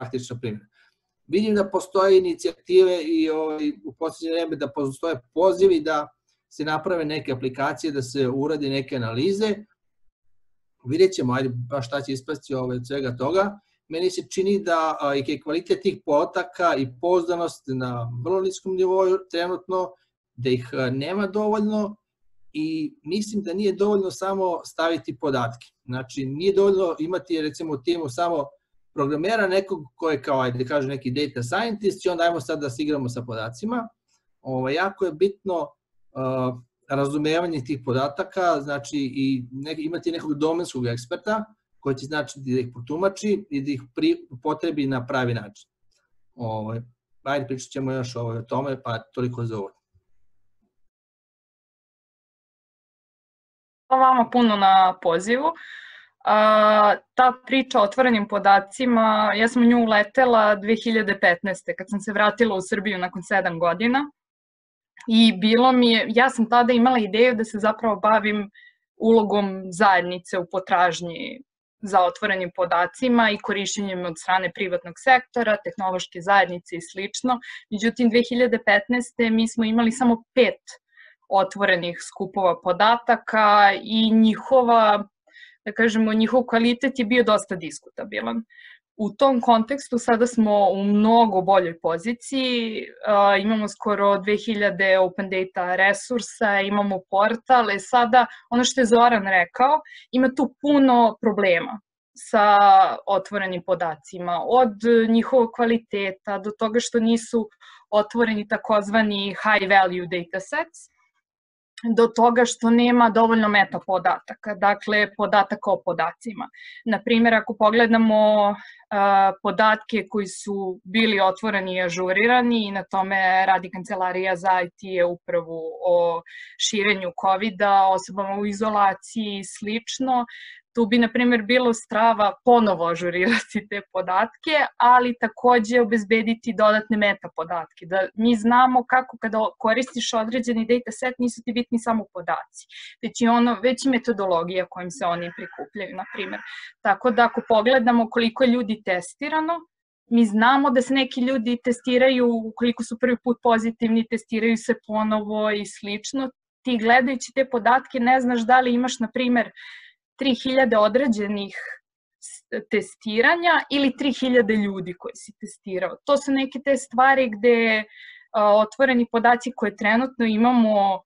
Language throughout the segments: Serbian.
praktična primjena. Vidim da postoje inicijative i u posljednje vreme da postoje pozivi da se naprave neke aplikacije, da se uradi neke analize. Vidjet ćemo, ajde, baš šta će ispasti od svega toga. Meni se čini da i kvalitet tih podataka i pouzdanost na vrlo niskom nivou trenutno, da ih nema dovoljno i mislim da nije dovoljno samo staviti podatke. Znači, nije dovoljno imati, recimo, u timu samo programera, nekog ko je kao, ajde, kažem, neki data scientist i onda ajmo sad da se igramo sa podacima. Jako je bitno razumevanje tih podataka, znači i imati nekog domenskog eksperta koji će znači da ih protumači i da ih potrebi na pravi način. Ajde, pričat ćemo još o tome, pa toliko za ovo. Hvala vama puno na pozivu. Ta priča o otvorenim podacima, ja sam u nju uletela 2015. kad sam se vratila u Srbiju nakon 7 godina i ja sam tada imala ideju da se zapravo bavim ulogom zajednice u potražnji za otvorenim podacima i korišćenjem od strane privatnog sektora, tehnološke zajednice i slično. Međutim, 2015. mi smo imali samo 5 otvorenih skupova podataka i njihov kvalitet je bio dosta diskutabilan. U tom kontekstu sada smo u mnogo boljoj poziciji, imamo skoro 2000 open data resursa, imamo portale, sada ono što je Zoran rekao, ima tu puno problema sa otvorenim podacima, od njihovog kvaliteta do toga što nisu otvoreni takozvani high value datasets, do toga što nema dovoljno meta podataka, dakle podataka o podacima. Naprimjer, ako pogledamo podatke koji su bili otvoreni i ažurirani i na tome radi Kancelarija za IT upravo o širenju COVID-a, osobama u izolaciji i slično, tu bi, na primjer, bilo strava ponovo ažurirati te podatke, ali takođe obezbediti dodatne meta podatke. Da mi znamo kako kada koristiš određeni dataset nisu ti bitni samo podaci, već i metodologija kojim se oni prikupljaju, na primjer. Tako da ako pogledamo koliko je ljudi testirano, mi znamo da se neki ljudi testiraju, ukoliko su prvi put pozitivni, testiraju se ponovo i slično. Ti gledajući te podatke ne znaš da li imaš, na primjer, 3000 određenih testiranja ili 3000 ljudi koji si testirao. To su neke te stvari gde otvoreni podaci koje trenutno imamo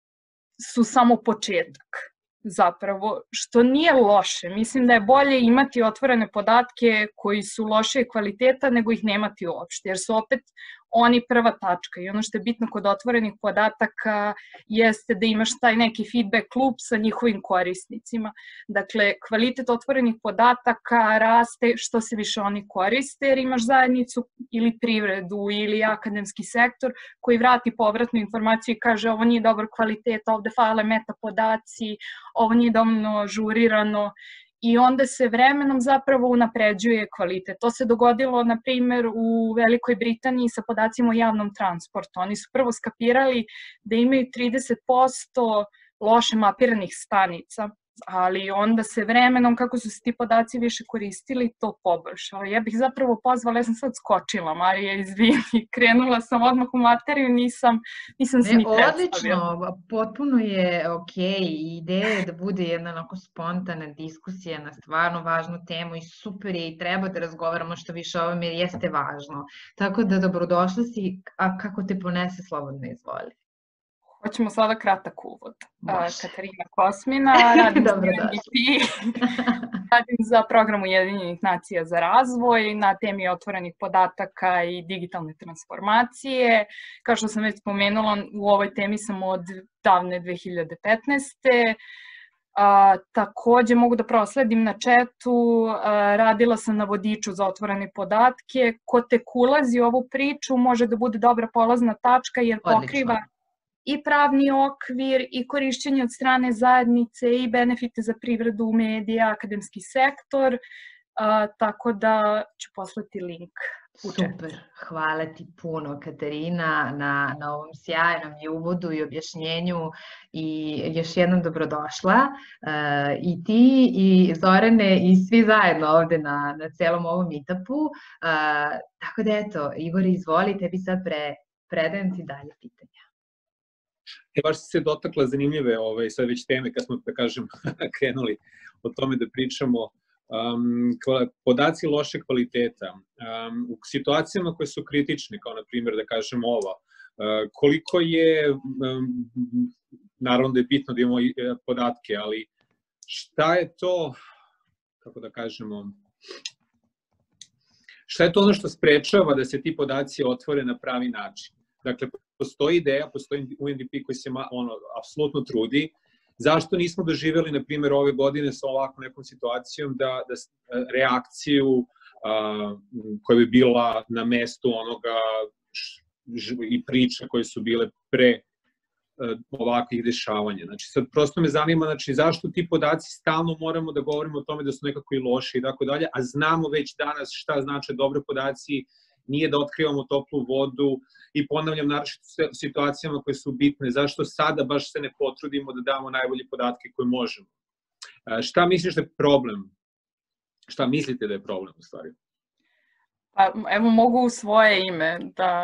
su samo početak zapravo, što nije loše. Mislim da je bolje imati otvorene podatke koji su loše kvaliteta nego ih nemati uopšte, jer su opet oni prva tačka i ono što je bitno kod otvorenih podataka jeste da imaš taj neki feedback loop sa njihovim korisnicima. Dakle, kvalitet otvorenih podataka raste što se više oni koriste, jer imaš zajednicu ili privredu ili akademski sektor koji vrati povratnu informaciju i kaže ovo nije dobar kvalitet, ovde fale meta podaci, ovo nije dovoljno ažurirano. I onda se vremenom zapravo unapređuje kvalitet. To se dogodilo, na primjer, u Velikoj Britaniji sa podacima o javnom transportu. Oni su prvo skapirali da imaju 30% loše mapiranih stanica, ali onda se vremenom, kako su se ti podaci više koristili, to poboljšalo. Ja bih zapravo pozvala, ja sam sad skočila, Marija, izvini, krenula sam odmah u materiju, nisam se ni predstavila. Odlično, potpuno je okej, ideja je da bude jedna onako spontana diskusija na stvarno važnu temu i super je i treba da razgovaramo što više o ovome jer jeste važno. Tako da dobrodošla si, a kako te ponese, slobodno izvoli. Hoćemo sada kratak uvod. Katarina Kosmina, radim za UNDP, radim za program Ujedinjenih nacija za razvoj na temi otvorenih podataka i digitalne transformacije. Kao što sam već spomenula, u ovoj temi sam od davne 2015. Takođe mogu da prosledim na chatu, radila sam na vodiču za otvorene podatke. Ko tek ulazi u ovu priču može da bude dobra polazna tačka jer pokriva i pravni okvir i korišćenje od strane zajednice i benefite za privredu, medije, akademski sektor, tako da ću poslati link. Super, hvala ti puno Katarina na ovom sjajnom i uvodu i objašnjenju i još jednom dobrodošla i ti i Zorane i svi zajedno ovde na celom ovom meetupu. Tako da eto, Igor, izvoli, tebi sad predajem ti dalje pitanja. Baš si se dotakla zanimljive sad već teme kad smo, da kažem, krenuli o tome da pričamo. Podaci loše kvaliteta. U situacijama koje su kritične, kao na primjer da kažem ova, koliko je, naravno da je bitno da imamo podatke, ali šta je to, kako da kažemo, šta je to ono što sprečava da se ti podaci otvore na pravi način? Dakle, postoji ideja, postoji UNDP koji se apsolutno trudi. Zašto nismo doživjeli, na primjer, ove godine sa ovakvom nekom situacijom da reakciju koja bi bila na mestu onoga i priče koje su bile pre ovakvih dešavanja. Znači, sad prosto me zanima, znači, zašto ti podaci stalno moramo da govorimo o tome da su nekako i loši i tako dalje, a znamo već danas šta znače dobre podaci, nije da otkrivamo toplu vodu i ponavljam naročito u situacijama koje su bitne, zašto sada baš se ne potrudimo da damo najbolje podatke koje možemo. Šta misliš da je problem? Šta mislite da je problem u stvari? Pa, evo mogu u svoje ime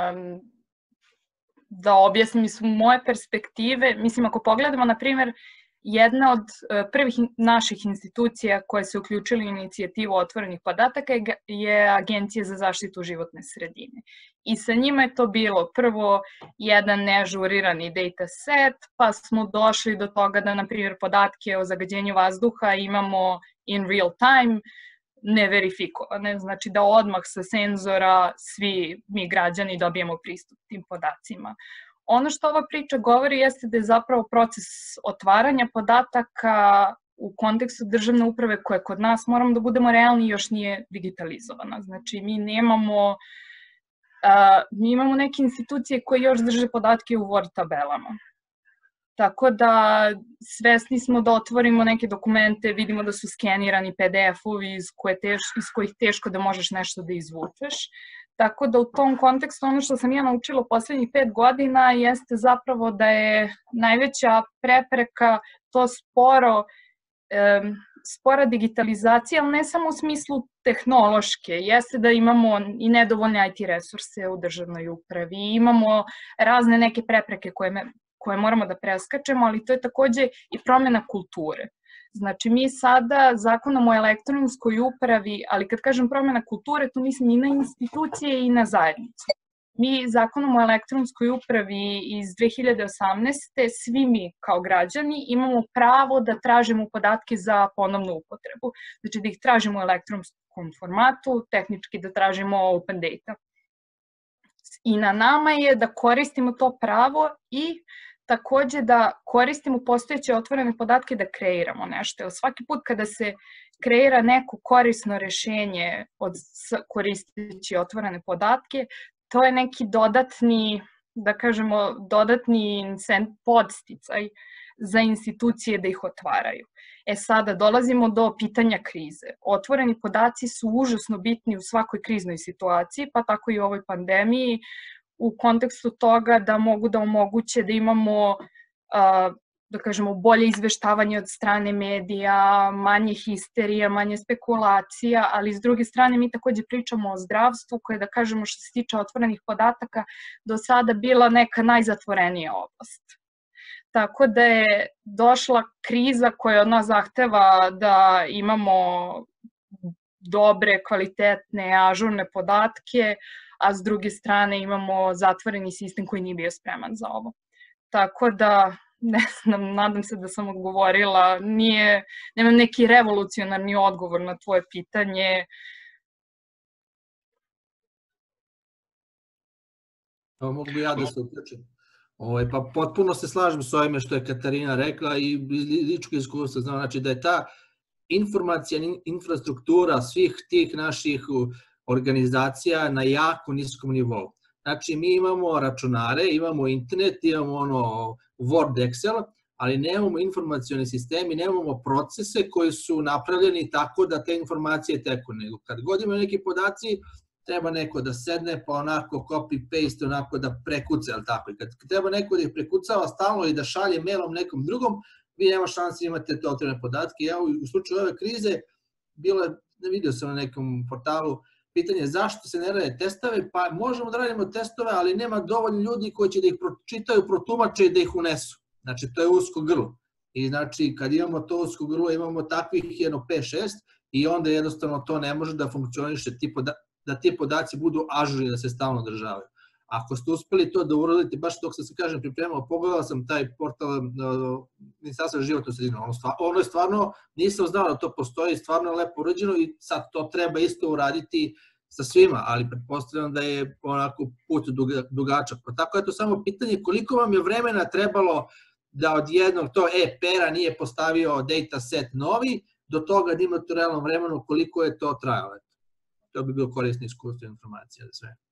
da objasnim iz moje perspektive. Mislim, ako pogledamo, na primjer, jedna od prvih naših institucija koje se uključili u inicijativu otvorenih podataka je Agencija za zaštitu životne sredine. I sa njima je to bilo prvo jedan neažurirani dataset, pa smo došli do toga da, na primjer, podatke o zagađenju vazduha imamo in real time, neverifikovane. Znači da odmah sa senzora svi mi građani dobijemo pristup tim podacima. Ono što ova priča govori jeste da je zapravo proces otvaranja podataka u kontekstu državne uprave koja kod nas, moramo da budemo realni, još nije digitalizovana. Znači mi imamo neke institucije koje još drže podatke u Word tabelama. Tako da svesni smo da otvorimo neke dokumente, vidimo da su skenirani PDF-ovi iz kojih teško da možeš nešto da izvučeš. Tako da u tom kontekstu ono što sam ja naučila u poslednjih 5 godina jeste zapravo da je najveća prepreka to spora digitalizacija, ali ne samo u smislu tehnološke. Jeste da imamo i nedovoljne IT resurse u državnoj upravi, imamo razne neke prepreke koje moramo da preskačemo, ali to je takođe i promjena kulture. Znači, mi sada zakonom o elektronskoj upravi, ali kad kažem promjena kulture, to mislim i na institucije i na zajednicu. Mi zakonom o elektronskoj upravi iz 2018. svi mi kao građani imamo pravo da tražimo podatke za ponovnu upotrebu. Znači, da ih tražimo u elektronskom formatu, tehnički da tražimo open data. I na nama je da koristimo to pravo i takođe da koristimo postojeće otvorene podatke da kreiramo nešto. Svaki put kada se kreira neko korisno rešenje koristeći otvorene podatke, to je neki dodatni, da kažemo, dodatni podsticaj za institucije da ih otvaraju. Sada dolazimo do pitanja krize. Otvoreni podaci su užasno bitni u svakoj kriznoj situaciji, pa tako i u ovoj pandemiji, u kontekstu toga da mogu da omoguće da imamo, da kažemo, bolje izveštavanje od strane medija, manje histerija, manje spekulacija, ali s druge strane mi takođe pričamo o zdravstvu koje, da kažemo, što se tiče otvorenih podataka, do sada bila neka najzatvorenija oblast. Tako da je došla kriza koja od nas zahteva da imamo dobre, kvalitetne, ažurne podatke, a s druge strane imamo zatvoreni sistem koji nije bio spreman za ovo. Tako da, ne znam, nadam se da sam odgovorila, nemam neki revolucionarni odgovor na tvoje pitanje. Mogu bi ja da se uključim. Pa potpuno se slažem s ovime što je Katarina rekla i iz ličnog iskustva znam, znači da je ta informacijna infrastruktura svih tih naših organizacija na jako niskom nivou. Znači, mi imamo računare, imamo internet, imamo Word, Excel, ali nemamo informacione sisteme, nemamo procese koji su napravljeni tako da te informacije teku. Nego kad god imaju neki podaci, treba neko da sedne, pa onako copy-paste, onako da prekuca, ali tako. I kad treba neko da ih prekucava stalno i da šalje mailom nekom drugom, vi nema šanse imate te otvorene podatke. Ja u slučaju ove krize, bilo je, vidio sam na nekom portalu, pitanje zašto se ne rade testove, pa možemo da radimo testove, ali nema dovoljno ljudi koji će da ih pročitaju, protumače i da ih unesu. Znači, to je usko grlo. I znači, kad imamo to usko grlo, imamo takvih jedno 5-6 i onda jednostavno to ne može da funkcioniše, da ti podaci budu ažurni, da se stalno održavaju. Ako ste uspeli to da uradite, baš dok sam se kažem pripremao, pogledao sam taj portal Ministarstva za životnu sredinu, ono je stvarno, nisam znao da to postoji, stvarno je lepo urađeno i sad to treba isto uraditi sa svima, ali pretpostavljam da je onako put dugačak. Pa tako je to samo pitanje koliko vam je vremena trebalo da od jednog to, Pera nije postavio dataset novi, do toga da imate u realnom vremenu koliko je to trajalo. To bi bilo korisno iskustvo informacija za sve.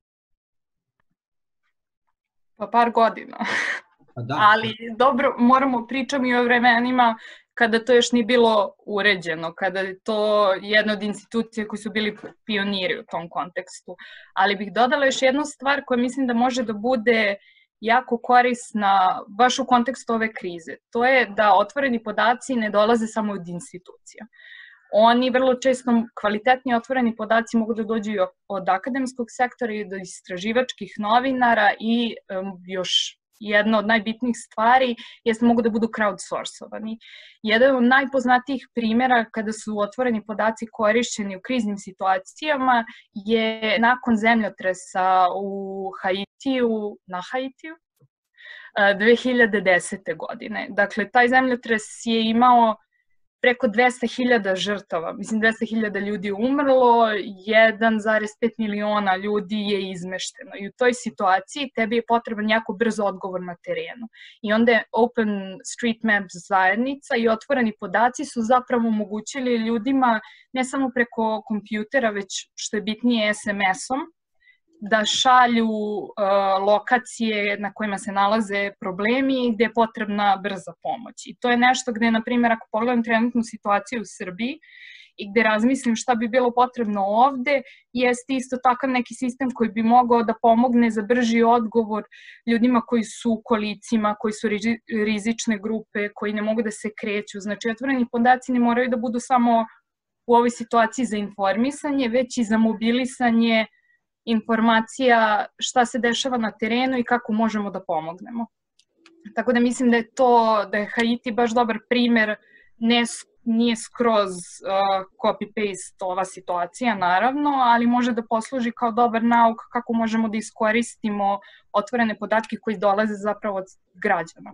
Pa par godina. Da. Ali dobro, moramo pričati i o vremenima kada to još nije bilo uređeno, kada je to jedna od institucija koji su bili pioniri u tom kontekstu. Ali bih dodala još jednu stvar koja mislim da može da bude jako korisna baš u kontekstu ove krize. To je da otvoreni podaci ne dolaze samo od institucija. Oni vrlo često, kvalitetni otvoreni podaci mogu da dođu od akademskog sektora i do istraživačkih novinara i još jedna od najbitnijih stvari jeste mogu da budu crowdsourcovani. Jedan od najpoznatijih primjera kada su otvoreni podaci korišćeni u kriznim situacijama je nakon zemljotresa na Haitiju 2010. godine. Dakle, taj zemljotres je imao preko 200.000 žrtava, mislim 200.000 ljudi je umrlo, 1,5 miliona ljudi je izmešteno i u toj situaciji tebi je potreban jako brz odgovor na terenu. I onda je OpenStreetMaps zajednica i otvoreni podaci su zapravo omogućili ljudima ne samo preko kompjutera, već što je bitnije SMS-om, da šalju lokacije na kojima se nalaze problemi i gde je potrebna brza pomoć. I to je nešto gde, na primjer, ako pogledam trenutnu situaciju u Srbiji i gde razmislim šta bi bilo potrebno ovde, jeste isto takav neki sistem koji bi mogao da pomogne za brži odgovor ljudima koji su u kolicima, koji su rizične grupe, koji ne mogu da se kreću. Znači, otvoreni podaci ne moraju da budu samo u ovoj situaciji za informisanje, već i za mobilisanje informacija šta se dešava na terenu i kako možemo da pomognemo. Tako da mislim da je Haiti baš dobar primer, nije skroz copy-paste ova situacija naravno, ali može da posluži kao dobar nauk kako možemo da iskoristimo otvorene podatke koji dolaze zapravo od građana.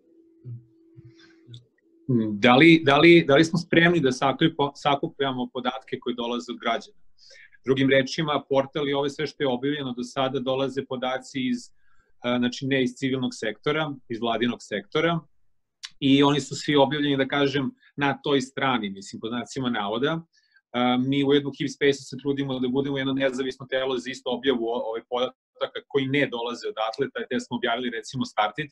Da li smo spremni da sakupljamo podatke koji dolaze od građana? Drugim rečima, portal i ove sve što je objavljeno do sada dolaze podaci znači ne iz civilnog sektora, iz vladinog sektora i oni su svi objavljeni, da kažem, na toj strani, mislim, pod znacima navoda. Mi u jednu Hivspace se trudimo da budemo jedno nezavisno telo za isto objavu ove podataka koji ne dolaze odatle, te smo objavili recimo Startit.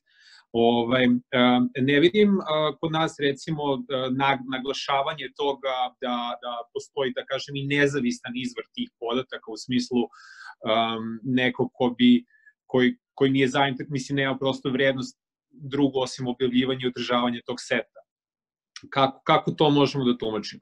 Ne vidim kod nas recimo naglašavanje toga da postoji, da kažem, i nezavistan izvor tih podataka u smislu neko koji nije zainteresovan, mislim, nema prosto vrednost drugo osim objavljivanja i održavanja tog seta. Kako to možemo da tumačimo?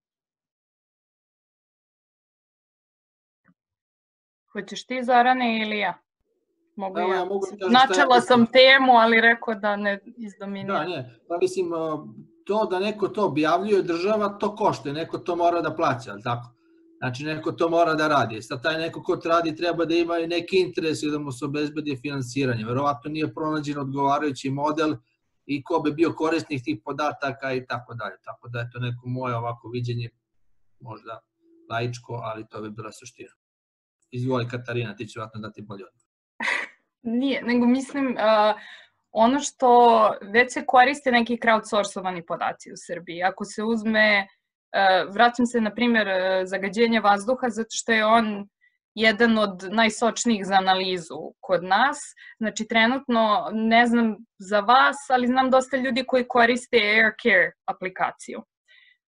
Hoćeš ti, Zorane, ili ja? Mogu ja. Načela sam temu, ali rekao da ne izdominiram. Da, ne. Pa mislim, to da neko to objavljuje država, to košta. Neko to mora da plaća, ali tako? Znači, neko to mora da radi. Sad taj neko ko to radi treba da ima i neki interes i da mu se obezbedi finansiranje. Verovatno nije pronađen odgovarajući model i ko bi bio korisnik tih podataka i tako dalje. Tako da je to neko moje ovako viđenje, možda laičko, ali to bi bila suština. Izvoli, Katarina, ti će vratno dati bolje odgovor. Nije, nego mislim, ono što već se koriste neki crowdsourcovani podaci u Srbiji. Ako se uzme, vraćam se na primjer zagađenje vazduha, zato što je on jedan od najsočnijih za analizu kod nas. Znači, trenutno, ne znam za vas, ali znam dosta ljudi koji koriste AirCare aplikaciju.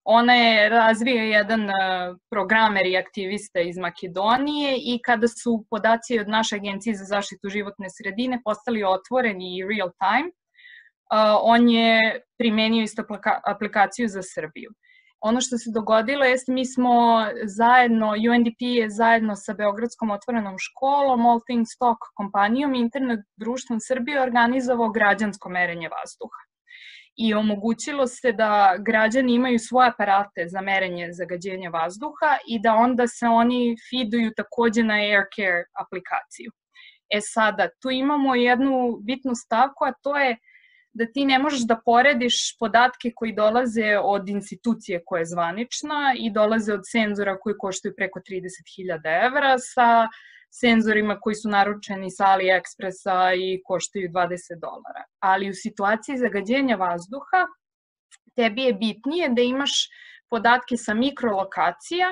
Ona je razvija jedan programer i aktivista iz Makedonije i kada su podaci od naše agencije za zaštitu životne sredine postali otvoreni i real time, on je primenio isto aplikaciju za Srbiju. Ono što se dogodilo jeste mi smo zajedno, UNDP je zajedno sa Beogradskom otvorenom školom, All Things Talk kompanijom i internet društvom Srbije organizovao građansko merenje vazduha. I omogućilo se da građani imaju svoje aparate za merenje zagađenja vazduha i da onda se oni feeduju takođe na AirCare aplikaciju. Sada, tu imamo jednu bitnu stavku, a to je da ti ne možeš da porediš podatke koji dolaze od institucije koja je zvanična i dolaze od senzora koji koštaju preko 30.000 evra sa senzorima koji su naručeni sa AliExpressa i koštaju $20. Ali u situaciji zagađenja vazduha tebi je bitnije da imaš podatke sa mikrolokacija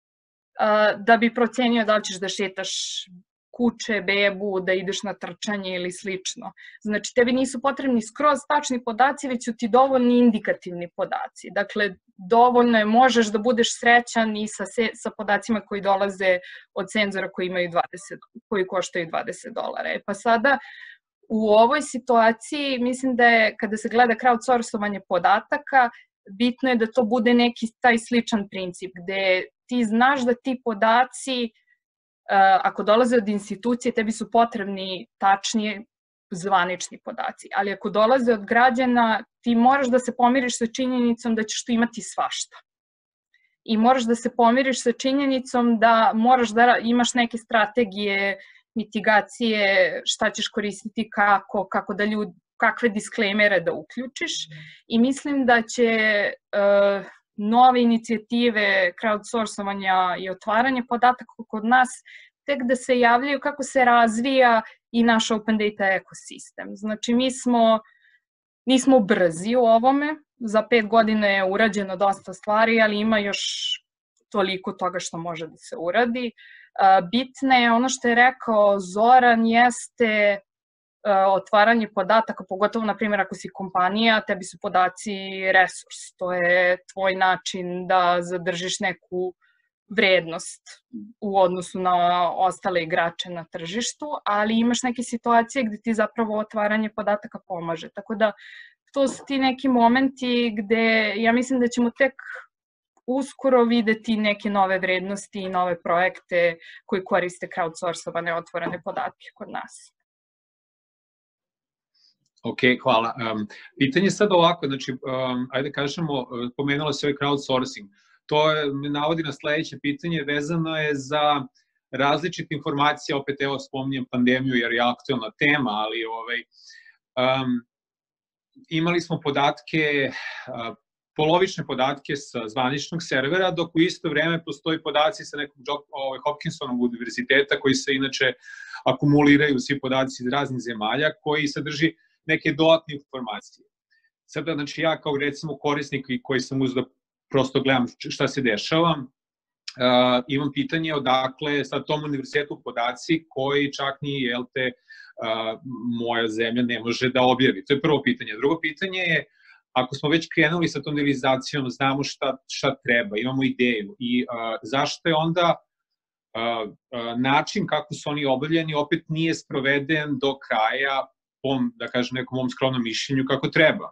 da bi procenio da li ćeš da šetaš kuće, bebu, da ideš na trčanje ili slično. Znači, tebi nisu potrebni skroz tačni podaci, već su ti dovoljni indikativni podaci. Dakle, dovoljno je, možeš da budeš srećan i sa podacima koji dolaze od senzora koji koštaju $20. Pa sada, u ovoj situaciji, mislim da je, kada se gleda crowdsourcovanje podataka, bitno je da to bude neki taj sličan princip, gde ti znaš da ti podaci ako dolaze od institucije, tebi su potrebni tačnije zvanični podaci. Ali ako dolaze od građana, ti moraš da se pomiriš sa činjenicom da ćeš tu imati svašta. I moraš da se pomiriš sa činjenicom da moraš da imaš neke strategije, mitigacije, šta ćeš koristiti, kako da kakve disklejmere da uključiš. I mislim da će nove inicijative crowdsourcovanja i otvaranja podataka kod nas tek da se javljaju kako se razvija i naš open data ekosistem. Znači, nismo brzi u ovome, za 5 godina je urađeno dosta stvari, ali ima još toliko toga što može da se uradi. Bitno je, ono što je rekao Zoran, jeste otvaranje podataka, pogotovo, na primjer, ako si kompanija, tebi su podaci resurs. To je tvoj način da zadržiš neku vrednost u odnosu na ostale igrače na tržištu, ali imaš neke situacije gde ti zapravo otvaranje podataka pomaže. Tako da, to su ti neki momenti gde ja mislim da ćemo tek uskoro videti neke nove vrednosti i nove projekte koji koriste crowdsourcovane otvorene podatke kod nas. Ok, hvala. Pitanje je sad ovako, znači, ajde kažemo, pomenula se ovaj crowdsourcing. To me navodi na sledeće pitanje, vezano je za različite informacije, opet evo spominjem pandemiju jer je aktualna tema, ali imali smo podatke, polovične podatke sa zvaničnog servera, dok u isto vreme postoji podaci sa nekog Hopkinsonog univerziteta koji se inače akumuliraju svi podaci iz raznih zemalja koji sadrži neke dodatne informacije. Sada, znači, ja kao recimo korisnik koji sam uzeo da prosto gledam šta se dešava, imam pitanje odakle sad tom univerzitetu podaci koji čak ni moja zemlja ne može da objavi. To je prvo pitanje. Drugo pitanje je, ako smo već krenuli sa tom realizacijom, znamo šta treba, imamo ideju i zašto je onda način kako su oni obavljeni opet nije sproveden do kraja, da kažem, nekom mom skromnom mišljenju kako treba.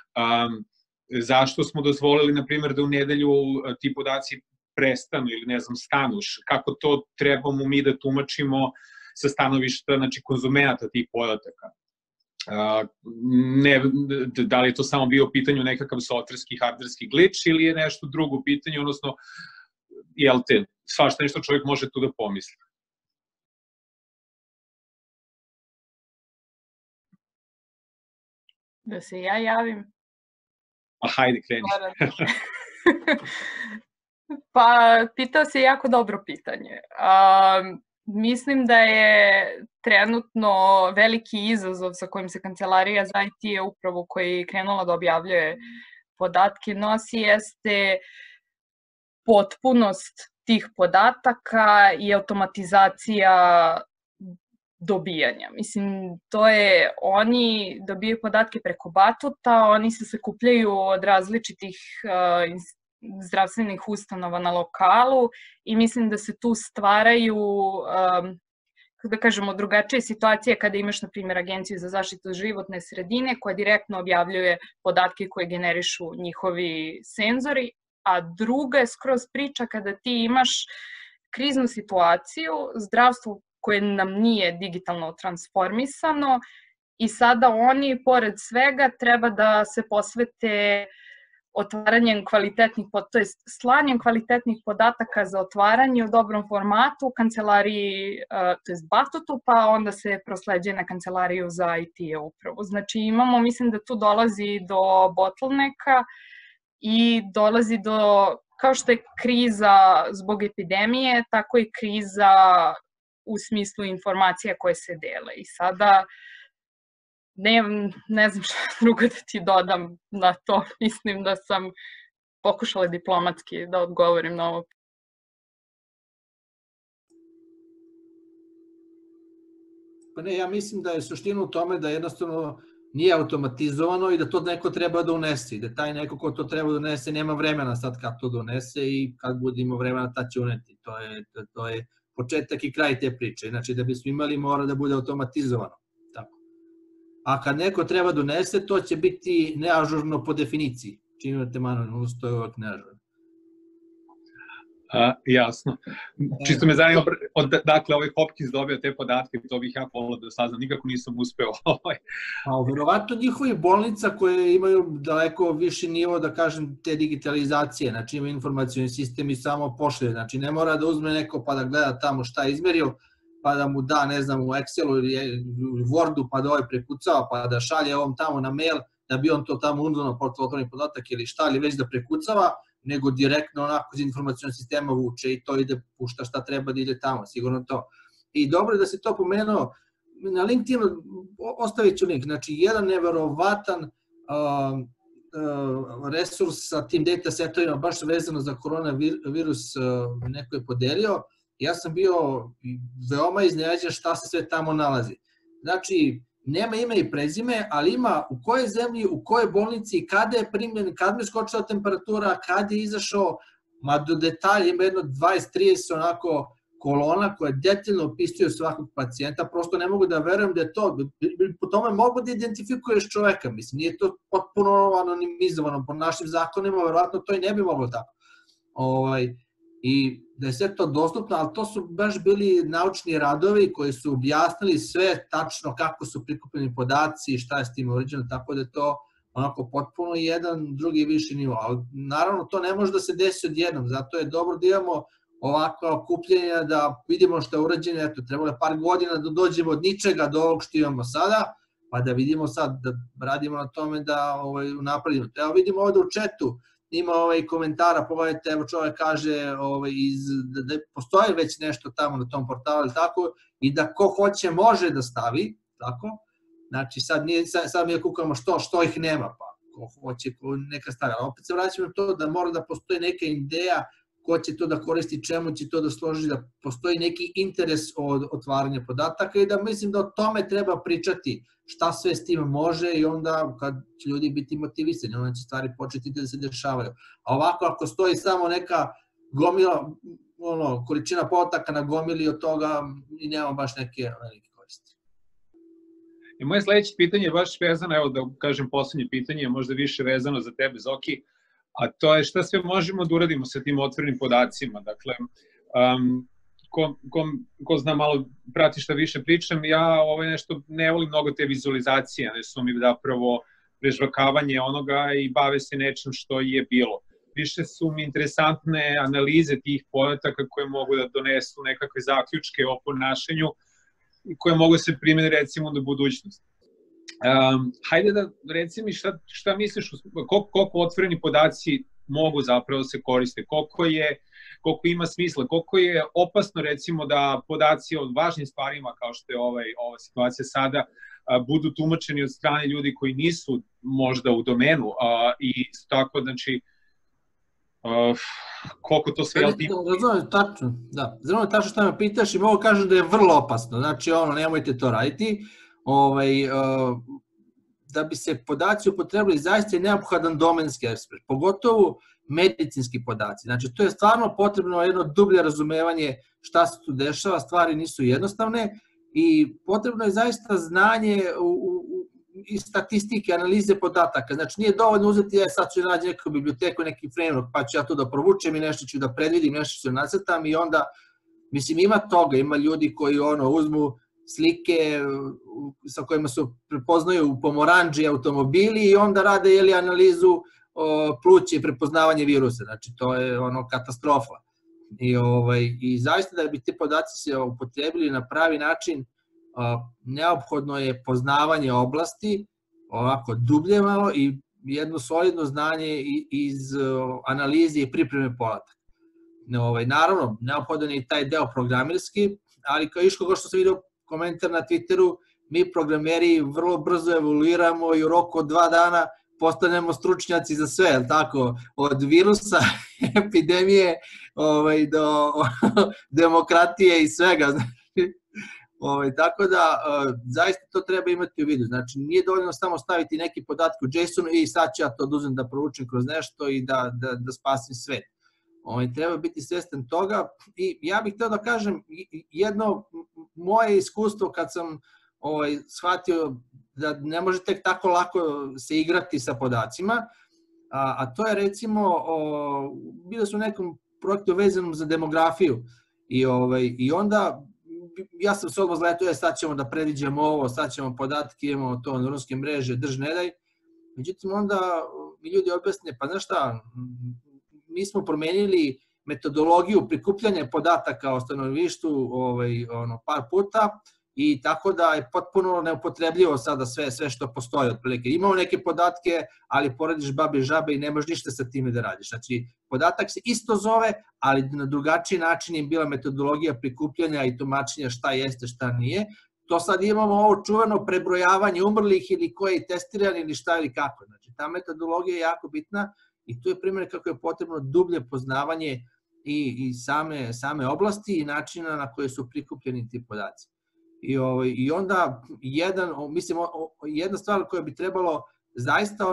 Zašto smo dozvolili, na primjer, da u nedelju ti podaci prestanu ili, ne znam, stanu? Kako to trebamo mi da tumačimo sa stanovišta, znači, konzumenata tih podataka? Da li je to samo bio pitanju nekakav softverski, hardverski glitch ili je nešto drugo pitanje, odnosno, svašta nešto čovjek može tu da pomisli. Da se ja javim? Hajde, kreni. Pa, pitao se jako dobro pitanje. Mislim da je trenutno veliki izazov sa kojim se Kancelarija za IT je upravo koji je krenula da objavljuje podatke nosi jeste potpunost tih podataka i automatizacija dobijanja. Mislim, to je, oni dobijaju podatke preko batuta, oni se sakupljaju od različitih zdravstvenih ustanova na lokalu i mislim da se tu stvaraju da kažemo, drugačije situacije kada imaš, na primjer, Agenciju za zaštitu životne sredine koja direktno objavljuje podatke koje generišu njihovi senzori, a druga je skroz priča kada ti imaš kriznu situaciju, zdravstvo koje nam nije digitalno transformisano i sada oni, pored svega, treba da se posvete otvaranjem kvalitetnih, to je slanjem kvalitetnih podataka za otvaranje u dobrom formatu u kancelariji, to je Batutu, pa onda se prosleđuje na kancelariju za IT upravu. Znači imamo, mislim da tu dolazi do bottlenecka i dolazi do, kao što je kriza zbog epidemije, tako i kriza u smislu informacija koje se dele. I sada ne znam što drugo da ti dodam na to. Mislim da sam pokušala diplomatski da odgovorim na ovo. Pa ne, ja mislim da je suština u tome da jednostavno nije automatizovano i da to neko treba da unese. I da taj neko ko to treba da unese nema vremena sad kad to donese i kad bude imao vremena tad će uneti. To je početak i kraj te priče. Znači da bismo imali mora da bude automatizovano. A kad neko treba da unese, to će biti neažurno po definiciji. Čim imate manualnost, to je uvek neažurno. Jasno. Čisto me zanima, dakle, ovaj Hopkins dobio te podatke, to bih ja volio da saznam, nikako nisam uspeo. Verovatno njihovi bolnica koje imaju daleko viši nivo, da kažem, te digitalizacije, znači ima informacioni sistem i samo pošalje, znači ne mora da uzme neko pa da gleda tamo šta je izmerio, pa da mu da, ne znam, u Excelu ili u Wordu, pa da ovaj prekucava, pa da šalje ovom tamo na mail, da bi on to tamo unudno na portal otvoreni podatak ili šta, ili već da prekucava, nego direktno onako iz informacijonog sistema vuče i to ide, pušta šta treba da ide tamo, sigurno to. I dobro je da se to pomenuo, na LinkedInu ostavit ću link, znači jedan neverovatan resurs sa tim datasetovima, baš vezano za koronavirus, neko je podelio. Ja sam bio veoma iznenađen šta se sve tamo nalazi. Znači, nema ime i prezime, ali ima u kojoj zemlji, u kojoj bolnici, kada je primljen, kada mi je skočila temperatura, kada je izašao, ma do detalja ima jedno 20-30 onako kolona koje detaljno opisuju svakog pacijenta, prosto ne mogu da verujem da je to, po tome mogu da identifikuješ čoveka, mislim, nije to potpuno anonimizovano po našim zakonima, verovatno to i ne bi moglo tako. I da je sve to dostupno, ali to su baš bili naučni radovi koji su objasnili sve tačno kako su prikupljeni podaci i šta je s tim urađeno, tako da je to onako potpuno jedan drugi viši nivo. Ali naravno to ne može da se desi odjednom, zato je dobro da imamo ovakva okupljenja, da vidimo što je urađeno, eto, trebalo je par godina da dođemo od ničega do ovog što imamo sada, pa da vidimo sad, da radimo na tome da napredimo. Evo vidimo ovde u chatu, ima komentara, pogledajte, evo čovjek kaže da postoji već nešto tamo na tom portalu, tako, i da ko hoće može da stavi, tako, znači sad mi kukamo što ih nema, pa ko hoće neka stavi, ali opet se vraćamo na to da mora da postoji neka ideja ko će to da koristi, čemu će to da složi, da postoji neki interes od otvaranja podataka i da mislim da o tome treba pričati, šta sve s tim može i onda kad će ljudi biti motivisani, onda će stvari početi da se dešavaju. A ovako ako stoji samo neka gomila, količina podataka na gomili od toga i nemamo baš neke koristi. I moje sledeće pitanje je baš vezano, evo da kažem poslednje pitanje, možda više vezano za tebe, Zoki, a to je šta sve možemo da uradimo sa tim otvorenim podacima. Dakle, ko zna malo, prati šta više pričam, ja nešto ne volim mnogo te vizualizacije, ne su mi zapravo prežvakavanje onoga i bave se nečem što je bilo. Više su mi interesantne analize tih podataka koje mogu da donesu nekakve zaključke o ponašanju i koje mogu se primjeni recimo do budućnosti. Hajde da reci mi šta misliš, koliko otvoreni podaci mogu zapravo da se koriste, koliko ima smisla, koliko je opasno recimo da podaci o važnim stvarima kao što je ova situacija sada budu tumačeni od strane ljudi koji nisu možda u domenu i tako, znači, koliko to sve... Razumem tačno, da. Razumem tačno šta me pitaš i mogu kažem da je vrlo opasno, znači nemojte to raditi. Da bi se podaci upotrebili, zaista je neophodan domenski ekspert, pogotovo medicinski podaci. Znači, to je stvarno potrebno jedno dublje razumevanje šta se tu dešava, stvari nisu jednostavne i potrebno je zaista znanje i statistike, analize podataka. Znači, nije dovoljno uzeti, sad ću naći neku biblioteku, neki framework, pa ću ja to da provučem i nešto ću da predvidim, nešto ću da nacrtam i onda, mislim, ima toga, ima ljudi koji uzmu slike sa kojima se prepoznaju pomoranđi automobili i onda rade analizu pluća i prepoznavanje virusa. Znači, to je katastrofa. I zaista da bi te podaci se upotrebili na pravi način, neophodno je poznavanje oblasti, ovako dublje malo i jedno solidno znanje iz analize i pripreme podataka. Naravno, neophodan je i taj deo programerski, ali kao što sam vidio komentar na Twitteru, mi programeri vrlo brzo evoluiramo i u roku od 2 dana postanemo stručnjaci za sve, je tako? Od virusa, epidemije, do demokratije i svega. Tako da, zaista to treba imati u vidu. Znači, nije dovoljno samo staviti neki podatak u JSON i sad ću ja to oduzem da proučim kroz nešto i da spasim svet. Treba biti svestan toga i ja bih htio da kažem jedno moje iskustvo kad sam shvatio da ne može tek tako lako se igrati sa podacima, a to je recimo, bilo su u nekom projektu vezanom za demografiju i onda ja sam se odmah zletio, sad ćemo da predviđamo ovo, sad ćemo podatke, imamo to neuronske mreže, drž ne daj. Međutim, onda mi ljudi objasne, pa znaš šta, mi smo promenili metodologiju prikupljanja podataka o stanovništvu par puta i tako da je potpuno neupotrebljivo sada sve što postoji otprilike. Imamo neke podatke, ali porediš babe i žabe i ne možeš ništa sa time da radiš. Znači, podatak se isto zove, ali na drugačiji način je bila metodologija prikupljanja i tumačenja šta jeste, šta nije. To sad imamo ovo čuveno prebrojavanje umrlih ili ko je testiran ili šta ili kako. Znači, ta metodologija je jako bitna i tu je primjer kako je potrebno dublje poznavanje i same oblasti i načina na koje su prikupljeni ti podaci. I onda jedna stvar koja bi trebalo zaista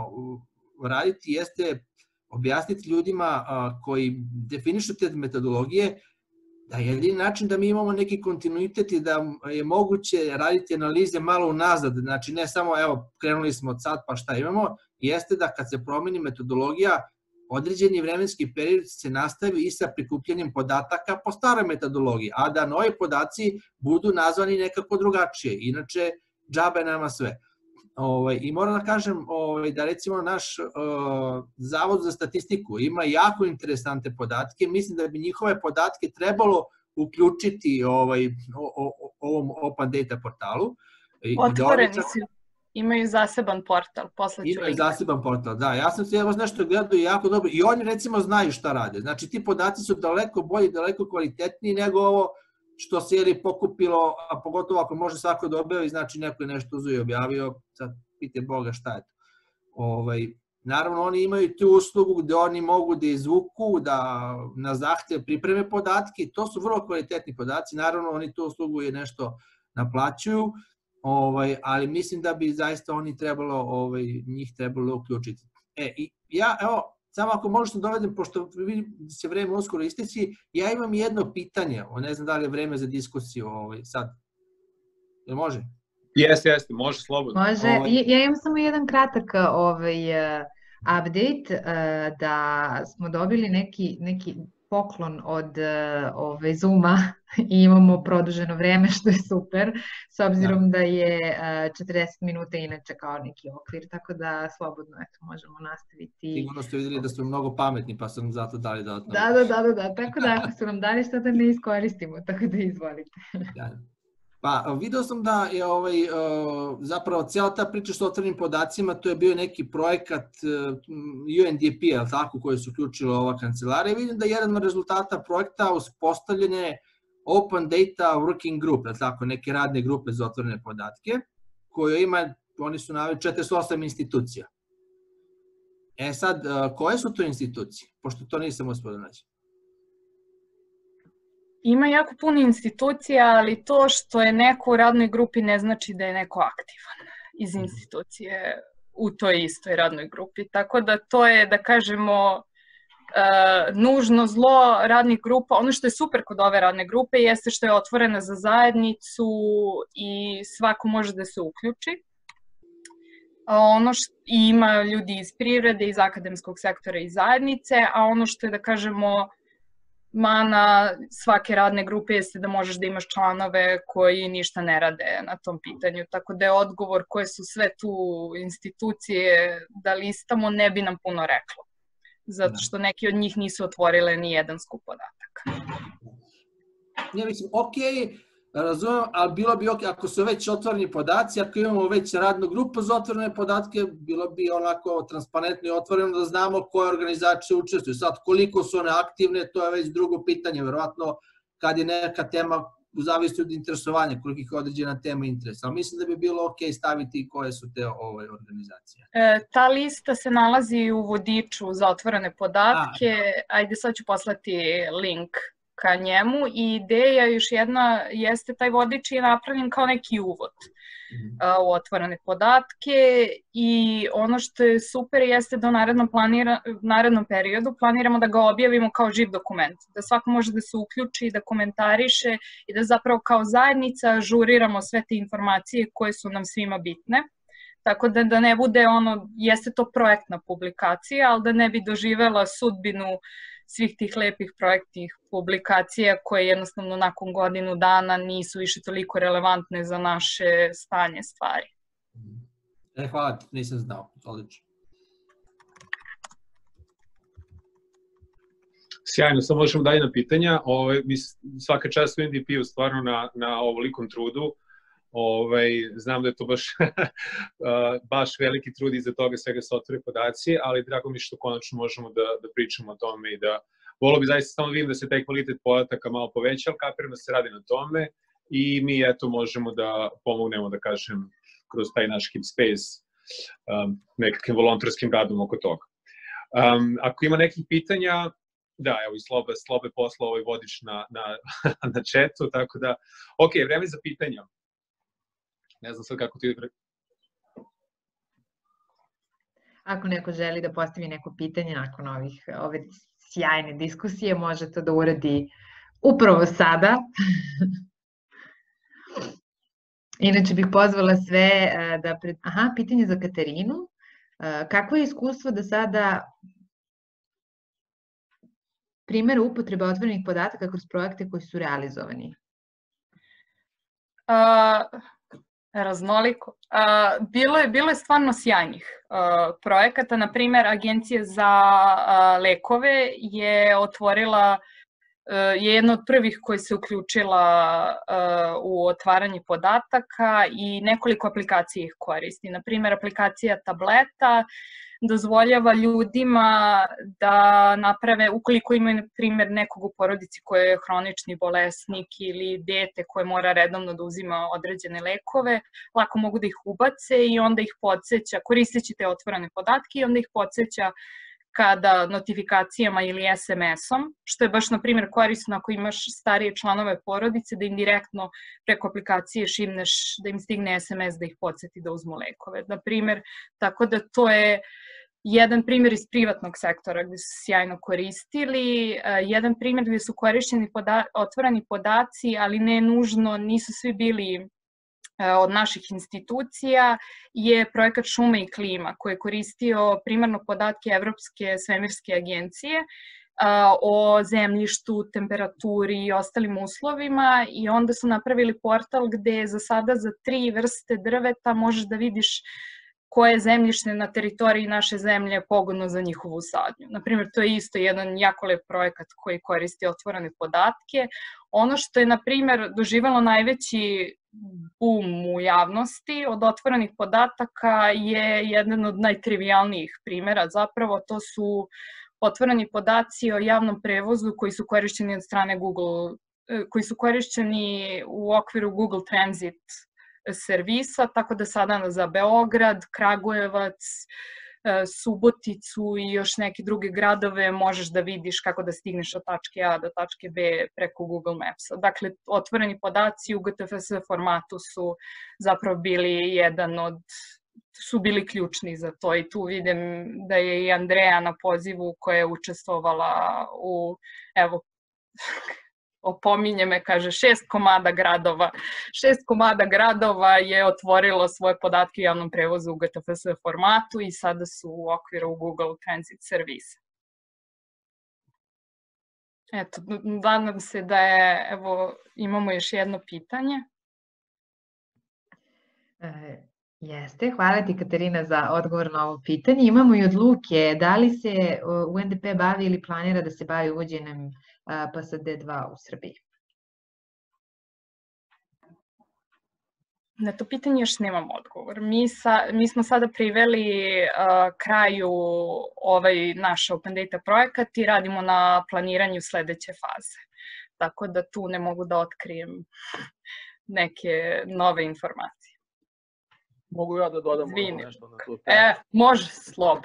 raditi jeste objasniti ljudima koji definišu te metodologije da je jedini način da mi imamo neki kontinuitet i da je moguće raditi analize malo unazad, znači ne samo evo krenuli smo od sad pa šta imamo, jeste da kad se promeni metodologija određeni vremenski period se nastavi i sa prikupljanjem podataka po staroj metodologiji, a da novi podaci budu nazvani nekako drugačije, inače džabe nama sve. I moram da kažem da recimo naš Zavod za statistiku ima jako interesante podatke, mislim da bi njihove podatke trebalo uključiti ovom Open Data portalu. Otvoreni su. Imaju zaseban portal, posle ću link. Imaju zaseban portal, da. Ja sam se nešto gledao i jako dobro. I oni recimo znaju šta rade. Znači ti podaci su daleko bolji, daleko kvalitetniji nego ovo što se je pokupilo, a pogotovo ako može svako da objavi, znači neko je nešto uzeo i objavio, sad pite Boga šta je to. Naravno oni imaju tu uslugu gde oni mogu da izvuku, da na zahtev pripreme podatke, to su vrlo kvalitetni podaci, naravno oni tu uslugu je nešto naplaćuju, ali mislim da bi zaista njih trebalo uključiti. Evo, samo ako možete dovedem, pošto se vreme uskoro isteći, ja imam jedno pitanje, ne znam da li je vreme za diskusiju sad. Jel može? Jeste, može, slobodno. Može, ja imam samo jedan kratak update, da smo dobili neki poklon od Zooma i imamo produženo vreme, što je super, s obzirom da je 40 minuta inače kao neki okvir, tako da slobodno možemo nastaviti. Sigurno ste vidjeli da smo mnogo pametni, pa sam zato dali da... Da, tako da ako su nam dali što da ne iskoristimo, tako da izvolite. Pa vidio sam da je zapravo cijela ta priča što otvorenim podacima, to je bio neki projekat UNDP, koji su uključili ova kancelarija. Vidim da je jedan od rezultata projekta uspostavljene Open Data Working Group, neke radne grupe za otvorene podatke, koje ima, oni su naveli 48 institucija. Sad, koje su to institucije? Pošto to nisam uspio da naći. Ima jako puno institucija, ali to što je neko u radnoj grupi ne znači da je neko aktivan iz institucije u toj istoj radnoj grupi. Tako da to je, da kažemo, nužno zlo radnih grupa. Ono što je super kod ove radne grupe jeste što je otvorena za zajednicu i svako može da se uključi. Ima ljudi iz privrede, iz akademskog sektora i zajednice, a ono što je, da kažemo, mana svake radne grupe jeste da možeš da imaš članove koji ništa ne rade na tom pitanju. Tako da je odgovor koje su sve tu institucije da listamo ne bi nam puno reklo. Zato što neki od njih nisu otvorile ni jedan skup podataka. Ja mislim, razumem, ali bilo bi ako su već otvoreni podaci, ako imamo već radnu grupu za otvorene podatke, bilo bi onako transparentno i otvoreno da znamo koje organizacije učestvuju. Sad, koliko su one aktivne, to je već drugo pitanje, verovatno kad je neka tema u zavisnosti od interesovanja, koliko ih određena tema interesa. Ali mislim da bi bilo staviti koje su te organizacije. Ta lista se nalazi u vodiču za otvorene podatke. Ajde, sad ću poslati link ka njemu i ideja još jedna jeste taj vodič je napravljen kao neki uvod u otvorene podatke i ono što je super jeste da u narednom periodu planiramo da ga objavimo kao živ dokument, da svako može da se uključi, da komentariše i da zapravo kao zajednica ažuriramo sve te informacije koje su nam svima bitne. Tako da ne bude jeste to projektna publikacija, ali da ne bi doživela sudbinu svih tih lepih projektnih publikacija koje jednostavno nakon godinu dana nisu više toliko relevantne za naše stanje stvari. Hvala ti, nisam znao, odlično. Sjajno, sad možemo dalje na pitanja. Svaka čast u NDP-u stvarno na ovolikom trudu. Znam da je to baš veliki trud iza toga svega se otvore podaci, ali drago mi što konačno možemo da pričamo o tome i da volio bi zaista samo vidim da se taj kvalitet podataka malo poveća, ali kapiram da se radi na tome i mi eto možemo da pomognemo, da kažem, kroz taj naš Keep Space nekakvim volonterskim radom oko toga. Ako ima nekih pitanja, da, evo i Slobe posla ovaj vodič na chatu, tako da, ok, vreme za pitanja. Ne znam sad kako ti... Ako neko želi da postavi neko pitanje nakon ove sjajne diskusije, može to da uradi upravo sada. Inače bih pozvala sve da... pitanje za Katarinu. Kako je iskustvo da sada primjer upotrebe otvorenih podataka kroz projekte koji su realizovani? Raznoliko. Bilo je stvarno sjajnih projekata. Na primjer, Agencija za lekove je otvorila, je jedna od prvih koji se uključila u otvaranje podataka i nekoliko aplikacija ih koristi. Na primjer, aplikacija tableta dozvoljava ljudima da naprave, ukoliko imaju, na primjer, nekog u porodici koji je hronični bolesnik ili dete koje mora redovno da uzima određene lekove, lako mogu da ih ubace i onda ih podsjeća, koristeći te otvorene podatke i onda ih podsjeća kada notifikacijama ili SMS-om, što je baš, na primjer, korisno ako imaš starije članove porodice, da im direktno preko aplikacije šimneš, da im stigne SMS da ih podsjeti da uzmu lekove. Na primjer, tako da to je jedan primjer iz privatnog sektora gde su sjajno koristili, jedan primjer gde su korišćeni otvoreni podaci, ali ne nužno, nisu svi bili od naših institucija, je projekat Šume i klima, koji je koristio primarno podatke Evropske svemirske agencije o zemljištu, temperaturi i ostalim uslovima i onda su napravili portal gde za sada za 3 vrste drveta možeš da vidiš koje zemljište na teritoriji naše zemlje je pogodno za njihovu sadnju. Naprimjer, to je isto jedan jako lep projekat koji koristi otvorene podatke. Ono što je, na primjer, doživalo najveći boom u javnosti od otvorenih podataka je jedan od najtrivijalnijih primjera. Zapravo, to su otvoreni podaci o javnom prevozu koji su korišćeni od strane Google, koji su korišćeni u okviru Google Transit servisa, tako da sada za Beograd, Kragujevac, Suboticu i još neke druge gradove možeš da vidiš kako da stigneš od tačke A do tačke B preko Google Mapsa. Dakle, otvoreni podaci u GTFS formatu su zapravo bili jedan od su bili ključni za to i tu vidim da je i Andreja na pozivu koja je učestvovala u, evo, opominje me, kaže 6 komada gradova. 6 komada gradova je otvorilo svoje podatke u javnom prevozu u GTFS formatu i sada su u okviru Google Transit servisa. Eto, nadam se da je, evo, imamo još jedno pitanje. Jeste, hvala ti Katarina za odgovor na ovo pitanje. Imamo i od Luke, da li se UNDP bavi ili planira da se bavi uvođenjem PSD2 u Srbiji? Na to pitanje još nemam odgovor. Mi smo sada priveli kraju ovaj naš Open Data projekat i radimo na planiranju sledeće faze. Tako da tu ne mogu da otkrijem neke nove informacije. Mogu ja da dodam nešto na tu temu? Može, Slobo.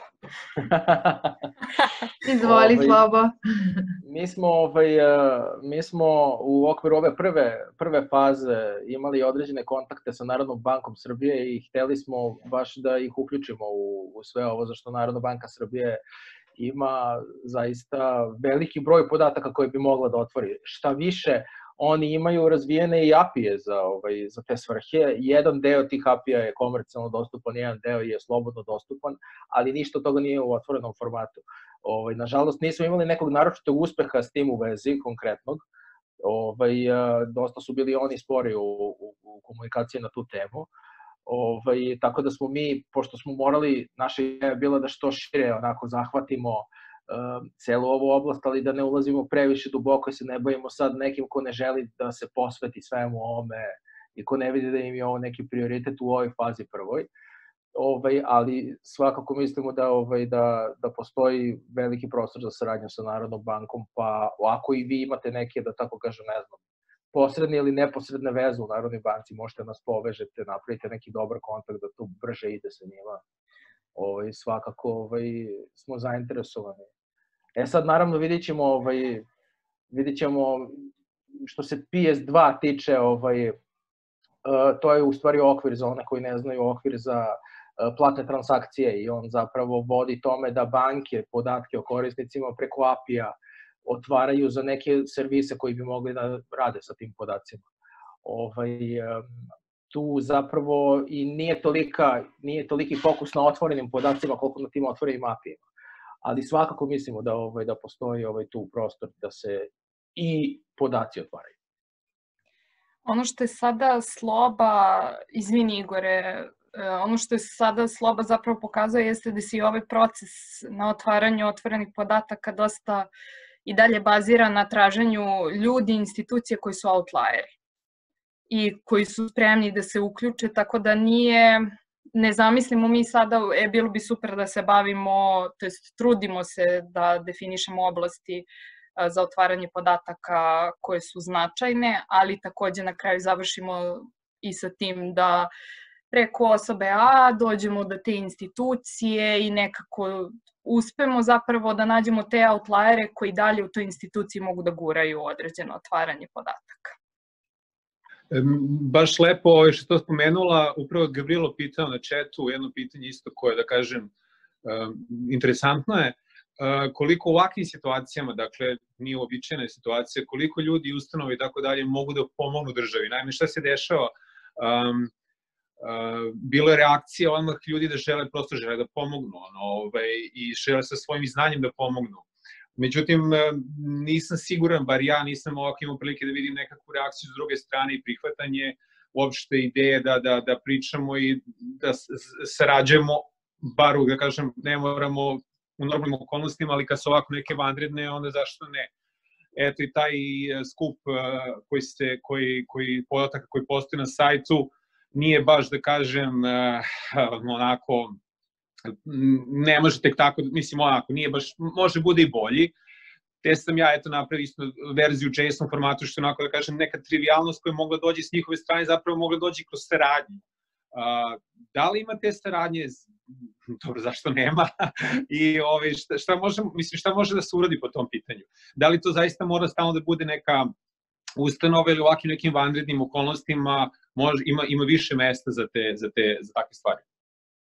Izvoli, Slobo. Mi smo u okviru ove prve faze imali određene kontakte sa Narodnom bankom Srbije i hteli smo baš da ih uključimo u sve ovo, zašto Narodna banka Srbije ima zaista veliki broj podataka koje bi mogla da otvori. Šta više, oni imaju razvijene i API-je za te svrhe. Jedan deo tih API-ja je komercijalno dostupan, jedan deo je slobodno dostupan, ali ništa od toga nije u otvorenom formatu. Nažalost, nismo imali nekog naročitog uspeha s tim u vezi konkretnog. Dosta su bili oni spori u komunikaciji na tu temu. Tako da smo mi, pošto smo morali, naša ideja je bila da što šire onako zahvatimo celu ovu oblast, ali da ne ulazimo previše duboko i se ne bavimo sad nekim ko ne želi da se posveti svemu ovome i ko ne vidi da im je ovo neki prioritet u ovoj fazi prvoj. Ali svakako mislimo da postoji veliki prostor za saradnju sa Narodnom bankom, pa ako i vi imate neke, da tako kažem, ne znam, posredne ili neposredne veze u Narodnoj banci, možete nas povežete, napravite neki dobar kontakt da to brže ide sa njima. Svakako smo zainteresovani. Sad, naravno, vidit ćemo što se PS2 tiče, to je u stvari okvir za one koji ne znaju, okvir za platne transakcije i on zapravo vodi tome da banke podatke o korisnicima preko API-a otvaraju za neke servise koji bi mogli da rade sa tim podacima. Tu zapravo i nije toliki fokus na otvorenim podacima koliko na tim otvorenim API-ima. Ali svakako mislimo da postoji tu prostor da se i podaci otvaraju. Ono što je sada Sloba, izvini Igore, ono što je sada Sloba zapravo pokazuje jeste da se i ovaj proces na otvaranju otvorenih podataka dosta i dalje bazira na traženju ljudi i institucije koji su outlieri i koji su spremni da se uključe, tako da ne zamislimo mi sada, bilo bi super da se bavimo, to jest trudimo se da definišemo oblasti za otvaranje podataka koje su značajne, ali takođe na kraju završimo i sa tim da preko osobe A dođemo do te institucije i nekako uspemo zapravo da nađemo te outliere koji dalje u toj instituciji mogu da guraju određeno otvaranje podataka. Baš lepo što je spomenula, upravo Gavrilo pitao na chatu jedno pitanje isto koje, da kažem, interesantno je, koliko u ovakvim situacijama, dakle, nije uobičajena situacija, koliko ljudi, ustanove i tako dalje mogu da pomognu državi. Naime, šta se dešava? Bilo je reakcija odmah ljudi da prosto žele da pomognu i žele sa svojim znanjem da pomognu. Međutim, nisam siguran, bar ja nisam ovako imao prilike da vidim nekakvu reakciju s druge strane i prihvatanje uopšte ideje da pričamo i da sarađujemo, bar da kažem, ne moramo u normalnim okolnostima, ali kad su ovako neke vanredne, onda zašto ne? Eto i taj skup podataka koji postoji na sajtu nije baš, da kažem, onako, ne može tek tako, mislim onako, nije baš, može bude i bolji. Te sam ja, eto, napravio isto verziju JSON formatu, što onako, da kažem, neka trivialnost koja je mogla dođi s njihove strane, zapravo mogla dođi kroz saradnju. Da li ima te saradnje? Dobro, zašto nema? I šta može da se uradi po tom pitanju? Da li to zaista mora stalno da bude neka ustanova ili u ovakvim nekim vanrednim okolnostima ima više mesta za takve stvari?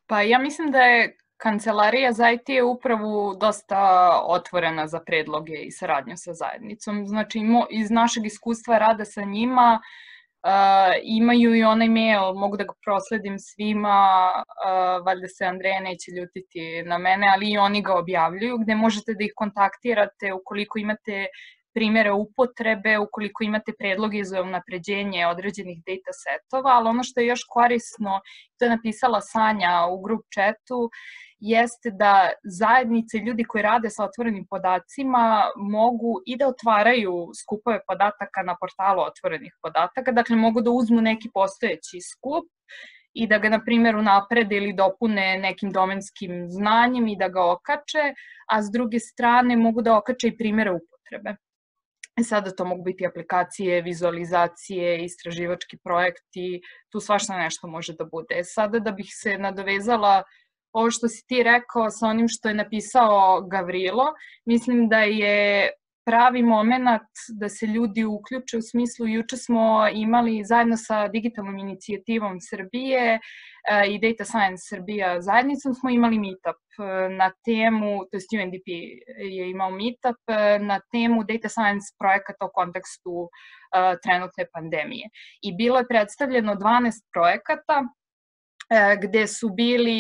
Pa ja mislim da je Kancelarija za IT upravu dosta otvorena za predloge i saradnju sa zajednicom. Znači, iz našeg iskustva rada sa njima imaju i onaj mail, mogu da ga prosledim svima, valjda se Andreja neće ljutiti na mene, ali i oni ga objavljuju, gde možete da ih kontaktirate ukoliko imate primjere upotrebe, ukoliko imate predloge za unapređenje određenih data setova, ali ono što je još korisno, to je napisala Sanja u grup chatu, jeste da zajednice, ljudi koji rade sa otvorenim podacima mogu i da otvaraju skupove podataka na portalu otvorenih podataka, dakle mogu da uzmu neki postojeći skup i da ga, na primjer, unaprede ili dopune nekim domenskim znanjem i da ga okače, a s druge strane mogu da okače i primjere upotrebe. Sada to mogu biti aplikacije, vizualizacije, istraživački projekti, tu svašta nešto može da bude. Sada da bih se nadovezala ovo što si ti rekao sa onim što je napisao Gavrilo, mislim da je pravi moment da se ljudi uključe u smislu, juče smo imali zajedno sa digitalnom inicijativom Srbije i Data Science Srbija zajednicom smo imali meetup na temu, to jest UNDP je imao meetup na temu Data Science projekata u kontekstu trenutne pandemije. I bilo je predstavljeno 12 projekata gde su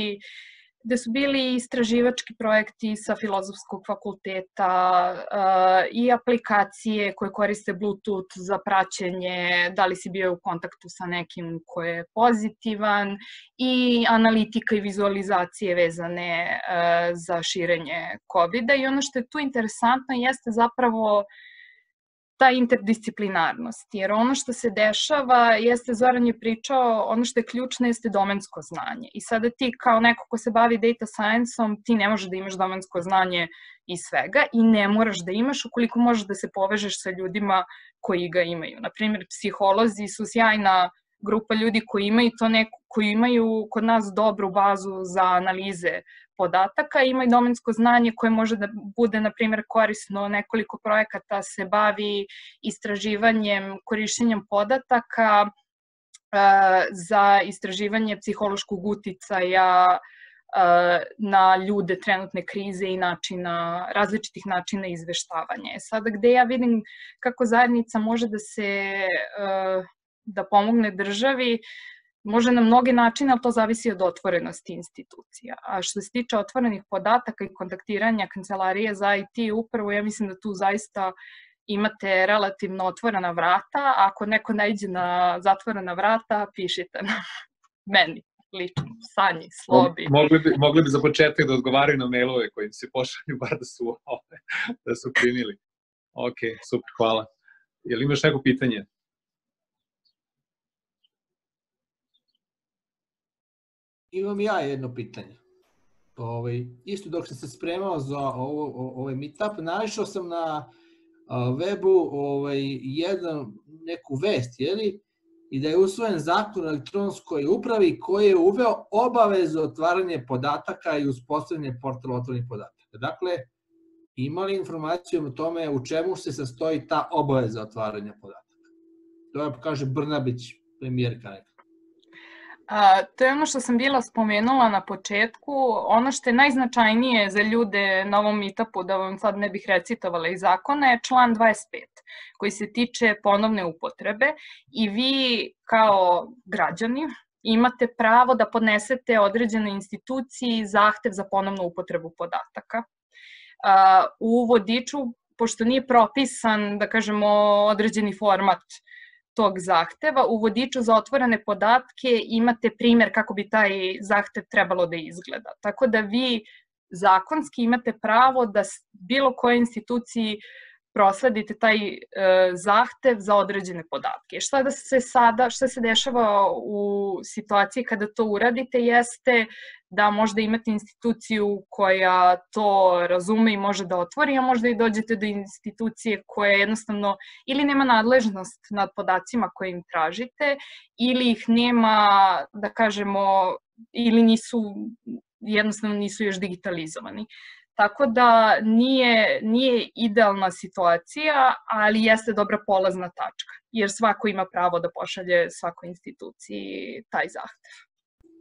bili istraživački projekti sa Filozofskog fakulteta i aplikacije koje koriste Bluetooth za praćenje da li si bio u kontaktu sa nekim ko je pozitivan i analitika i vizualizacije vezane za širenje COVID-a. I ono što je tu interesantno jeste zapravo ta interdisciplinarnost, jer ono što se dešava jeste, Zoran je pričao, ono što je ključno jeste domensko znanje. I sada ti kao neko ko se bavi data science-om, ti ne možeš da imaš domensko znanje iz svega i ne moraš da imaš ukoliko možeš da se povežeš sa ljudima koji ga imaju. Naprimjer, psiholozi su sjajna grupa ljudi koji imaju kod nas dobru bazu za analize podataka, ima i domensko znanje koje može da bude, na primjer, korisno. Nekoliko projekata se bavi istraživanjem, korišćenjem podataka za istraživanje psihološkog uticaja na ljude trenutne krize i različitih načina izveštavanja. Sada gde ja vidim kako zajednica može da pomogne državi, može na mnogi načine, ali to zavisi od otvorenosti institucija. A što se tiče otvorenih podataka i kontaktiranja Kancelarije za IT upravo, ja mislim da tu zaista imate relativno otvorena vrata. Ako neko naiđe na zatvorena vrata, pišite nam meni lično, Sanji, Slobi. Mogli bi za početak da odgovaraju na mailove koji se pošalju, bar da su primili. Ok, super, hvala. Jel imaš neko pitanje? Imam ja jedno pitanje. Isto dok sam se spremao za ovaj meetup, naišao sam na webu neku vest, i da je usvojen zakon o elektronskoj upravi koji je uveo obavezu otvaranja podataka i uspostavljanje portala otvorenih podataka. Dakle, imali informaciju o tome u čemu se sastoji ta obaveza otvaranja podataka. To je, kaže Brnabić, premijerka neka. To je ono što sam bila spomenula na početku. Ono što je najznačajnije za ljude na ovom meetupu, da vam sad ne bih recitovala iz zakona, je član 25, koji se tiče ponovne upotrebe i vi kao građani imate pravo da podnesete određenoj instituciji zahtev za ponovnu upotrebu podataka. U vodiču, pošto nije propisan, da kažemo, određeni format tog zahteva, u vodiču za otvorene podatke imate primjer kako bi taj zahtev trebalo da izgleda. Tako da vi zakonski imate pravo da bilo kojoj instituciji prosledite taj zahtev za određene podatke. Šta se dešava u situaciji kada to uradite jeste da možda imate instituciju koja to razume i može da otvori, a možda i dođete do institucije koja jednostavno ili nema nadležnost nad podacima koje im tražite, ili ih nema, da kažemo, ili jednostavno nisu još digitalizovani. Tako da nije idealna situacija, ali jeste dobra polazna tačka, jer svako ima pravo da pošalje svakoj instituciji taj zahtev.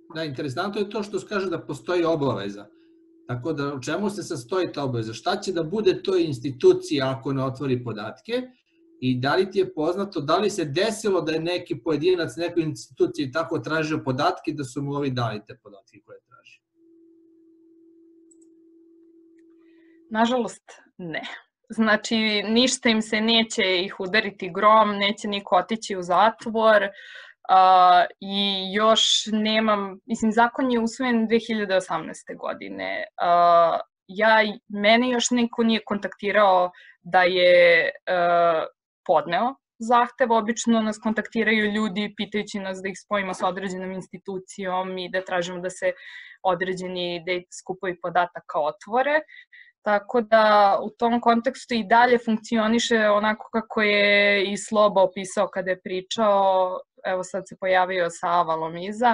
Da, interesantno je to što se kaže da postoji obaveza. Tako da, u čemu se sastoji ta obaveza? Šta će da bude toj instituciji ako ne otvori podatke? I da li ti je poznato, da li se desilo da je neki pojedinac nekoj instituciji tako tražio podatke da su mu ovi dali te podatke koje traži? Nažalost, ne. Znači, ništa im se neće ih udariti grom, neće niko otići u zatvor i još nemam, mislim, zakon je usvojen 2018. godine. Mene još niko nije kontaktirao da je podneo zahtev. Obično nas kontaktiraju ljudi pitajući nas da ih spojimo sa određenom institucijom i da tražimo da se određeni skupovi podataka otvore. Tako da u tom kontekstu i dalje funkcioniše onako kako je i Sloba opisao kada je pričao, evo sad se pojavio sa avalom iza,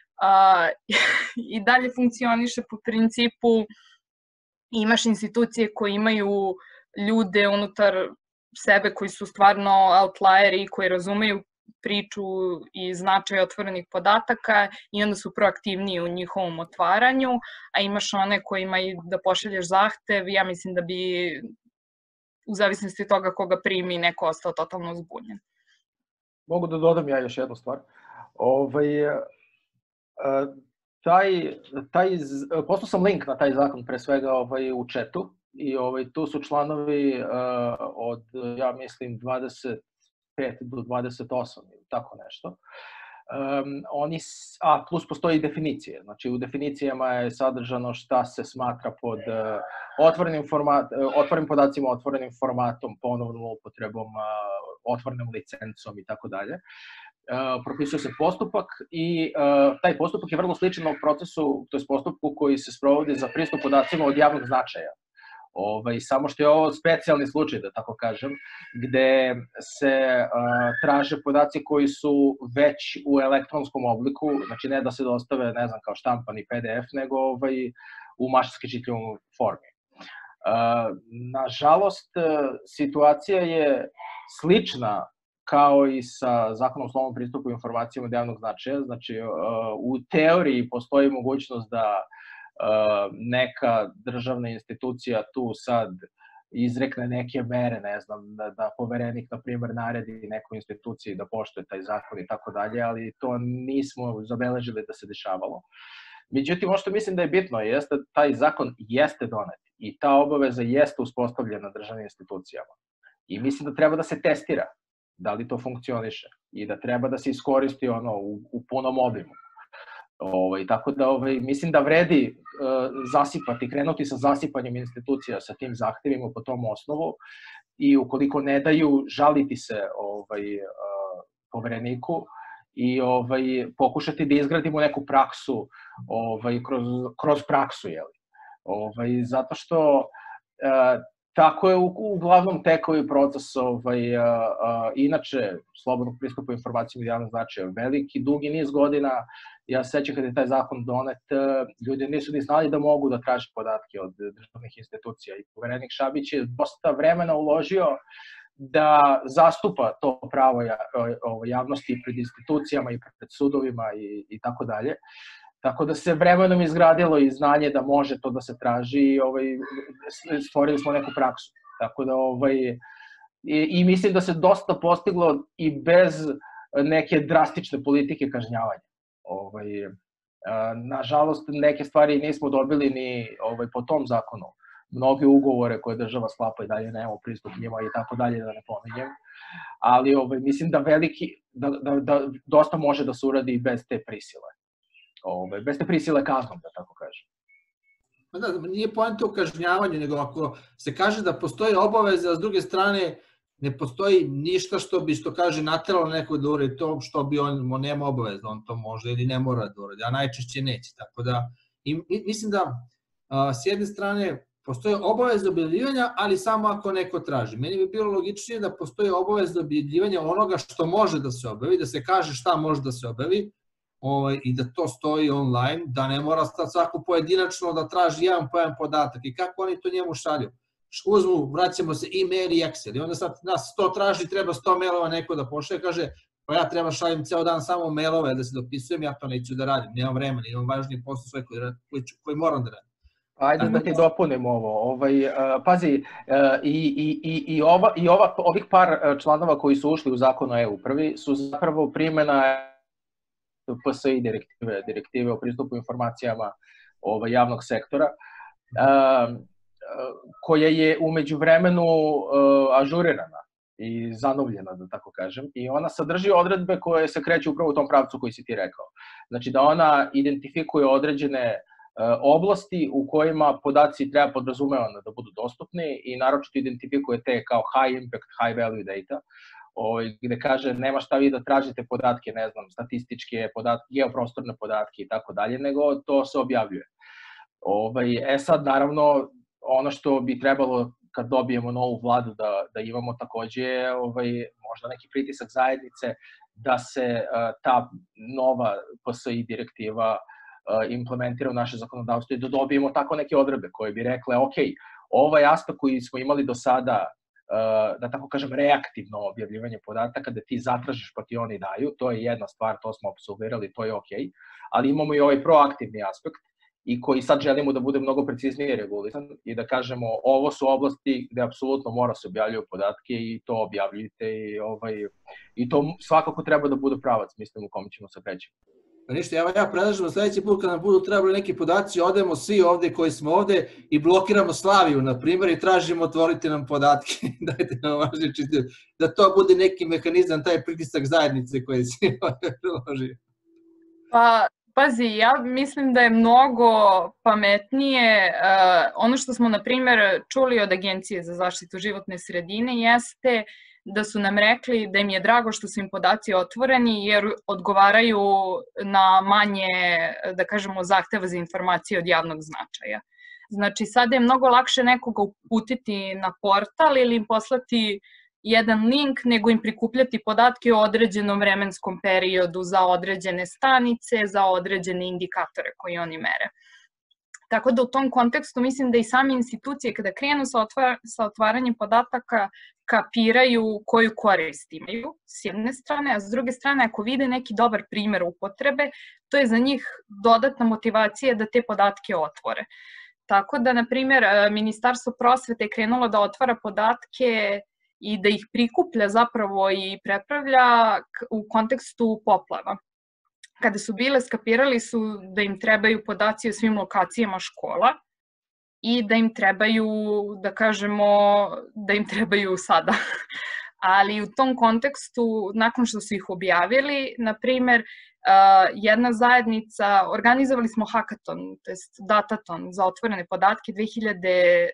i dalje funkcioniše po principu imaš institucije koje imaju ljude unutar sebe koji su stvarno outlieri i koji razumeju priču i značaj otvorenih podataka i onda su proaktivniji u njihovom otvaranju, a imaš one kojima i da pošalješ zahtev, ja mislim da bi u zavisnosti od toga koga primi neko ostao totalno zbunjen. Mogu da dodam ja još jednu stvar. Poslao sam link na taj zakon pre svega u chatu i tu su članovi od, ja mislim, 25 do 28 ili tako nešto. Plus postoji i definicije. Znači, u definicijama je sadržano šta se smatra pod otvorenim podacima, otvorenim formatom, ponovnom upotrebom, otvorenom licencom i tako dalje. Propisuje se postupak i taj postupak je vrlo sličan procesu, to je postupku koji se sprovodi za pristup podacima od javnog značaja. Samo što je ovo specijalni slučaj, da tako kažem, gde se traže podaci koji su već u elektronskom obliku, znači ne da se dostave, ne znam, kao štampani PDF, nego u mašinski čitljivom formi. Nažalost, situacija je slična kao i sa Zakonom o slobodnom pristupu informacijama od javnog značaja. Znači, u teoriji postoji mogućnost da neka državna institucija tu sad izrekne neke mere, ne znam, da poverenik, na primjer, naredi nekoj instituciji da poštuje taj zakon i tako dalje, ali to nismo zabeležili da se dešavalo. Međutim, ono što mislim da je bitno jeste da taj zakon jeste donet i ta obaveza jeste uspostavljena državnim institucijama. I mislim da treba da se testira da li to funkcioniše i da treba da se iskoristi u punom obimu. Tako da mislim da vredi krenuti sa zasipanjem institucija sa tim zahtevima po tom osnovu i ukoliko ne daju, žaliti se povereniku i pokušati da izgradimo neku praksu kroz praksu. Zato što tako je uglavnom tekao i proces inače slobodnog pristupa informacijama od javnog značaja. Veliki, dugi niz godina, ja se sećam kada je taj zakon donet, ljudi nisu ni znali da mogu da traže podatke od državnih institucija i poverenik Šabić je dosta vremena uložio da zastupa to pravo javnosti pred institucijama i pred sudovima i tako dalje. Tako da se vremenom izgradilo i znanje da može to da se traži i stvorili smo neku praksu. Tako da i mislim da se dosta postiglo i bez neke drastične politike kažnjavanja. Nažalost, neke stvari nismo dobili ni po tom zakonu. Mnoge ugovore koje država sklapa i dalje nemamo pristup njima i tako dalje, da ne pominjem. Ali mislim da dosta može da se uradi i bez te prisile. Bez te prisile kaznom, da tako kažem. Da, nije poenta u kažnjavanju, nego ako se kaže da postoji obaveza, a s druge strane ne postoji ništa što kaže nateralo neko da uradi to što bi on nema obaveza, on to može ili ne mora da uradi, a najčešće neće. Tako da, mislim da s jedne strane postoje obaveza objavljivanja, ali samo ako neko traži. Meni bi bilo logičnije da postoji obaveza objavljivanja onoga što može da se objavi, da se kaže šta može da se objavi, i da to stoji online, da ne mora svako pojedinačno da traži jedan po jedan podatak i kako oni to njemu šalju. Uzmu, vraćamo se e-mail i Excel i onda sad nas 100 traži, treba 100 mailova neko da pošalje, kaže pa ja treba šaljem ceo dan samo mailove da se dopisujem, ja to neću da radim, nemam vremena, imam važniji posao sve koji moram da radim. Ajde da ti dopunim ovo. Pazi, ovih par članova koji su ušli u zakon o e-upravi su zapravo primjena PSI direktive o pristupu informacijama javnog sektora, koja je u međuvremenu ažurirana i zanovljena, da tako kažem, i ona sadrži odredbe koje se kreću upravo u tom pravcu koji si ti rekao. Znači da ona identifikuje određene oblasti u kojima podaci treba podrazumevano da budu dostupni i naročito identifikuje te kao high impact, high value data, gde kaže nema šta vi da tražite podatke, ne znam, statističke podatke, geoprostorne podatke i tako dalje, nego to se objavljuje. Sad, naravno, ono što bi trebalo kad dobijemo novu vladu da imamo takođe je možda neki pritisak zajednice da se ta nova PSI direktiva implementira u naše zakonodavstvo i da dobijemo tako neke odredbe koje bi rekle, ok, ovaj aspekt koji smo imali do sada, da tako kažem, reaktivno objavljivanje podataka, da ti zatražiš pa ti oni daju, to je jedna stvar, to smo apsolvirali, to je ok, ali imamo i ovaj proaktivni aspekt i koji sad želimo da bude mnogo preciznije regulisan i da kažemo ovo su oblasti gde apsolutno mora se objavljuju podatke i to objavljujte i to svakako treba da bude pravac, mislim, u kome ćemo se preći. Pa ništa, ja predlažem sledeći put kad nam budu trebali neki podaci, odemo svi ovde koji smo ovde i blokiramo Slaviju, na primjer, i tražimo otvorite nam podatke, dajte nam važne čiste, da to bude neki mehanizam, taj pritisak zajednice koji si priložio. Pa, pazi, ja mislim da je mnogo pametnije, ono što smo, na primjer, čuli od Agencije za zaštitu životne sredine jeste da su nam rekli da im je drago što su im podaci otvoreni jer odgovaraju na manje, da kažemo, zahteva za informacije od javnog značaja. Znači, sada je mnogo lakše nekoga uputiti na portal ili im poslati jedan link, nego im prikupljati podatke o određenom vremenskom periodu za određene stanice, za određene indikatore koje oni mere. Tako da u tom kontekstu mislim da i same institucije kada krenu sa otvaranjem podataka kapiraju koju korist imaju s jedne strane, a s druge strane ako vide neki dobar primer upotrebe, to je za njih dodatna motivacija da te podatke otvore. Tako da, na primjer, Ministarstvo prosvete je krenulo da otvara podatke i da ih prikuplja zapravo i prepravlja u kontekstu poplava. Kada su bile, skapirali su da im trebaju podaci o svim lokacijama škola i da im trebaju, da kažemo, da im trebaju sada. Ali u tom kontekstu, nakon što su ih objavili, na primer, jedna zajednica, organizovali smo hackathon, to jest dataton za otvorene podatke 2017.